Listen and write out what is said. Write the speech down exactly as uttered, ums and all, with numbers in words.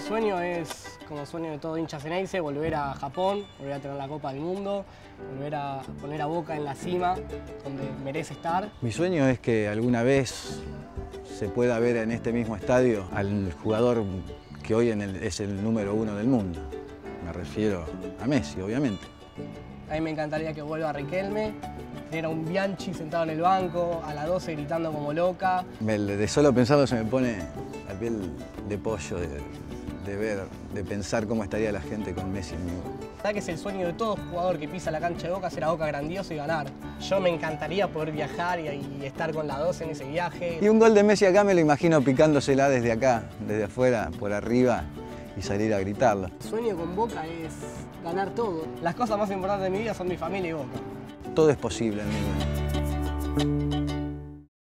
sueño es, como sueño de todo hincha Xeneize, volver a Japón, volver a tener la Copa del Mundo, volver a poner a Boca en la cima, donde merece estar. Mi sueño es que alguna vez se pueda ver en este mismo estadio al jugador que hoy en el, es el número uno del mundo. Me refiero a Messi, obviamente. A mí me encantaría que vuelva Riquelme, tener a un Bianchi sentado en el banco, a la doce gritando como loca. Me, de solo pensarlo se me pone la piel de pollo de, de ver, de pensar cómo estaría la gente con Messi en mi lugar. ¿Sabes que es el sueño de todo jugador que pisa la cancha de Boca, hacer a Boca grandioso y ganar? Yo me encantaría poder viajar y, y estar con la doce en ese viaje. Y un gol de Messi acá me lo imagino picándosela desde acá, desde afuera, por arriba, y salir a gritarlo. El sueño con Boca es ganar todo. Las cosas más importantes de mi vida son mi familia y Boca. Todo es posible en mi vida.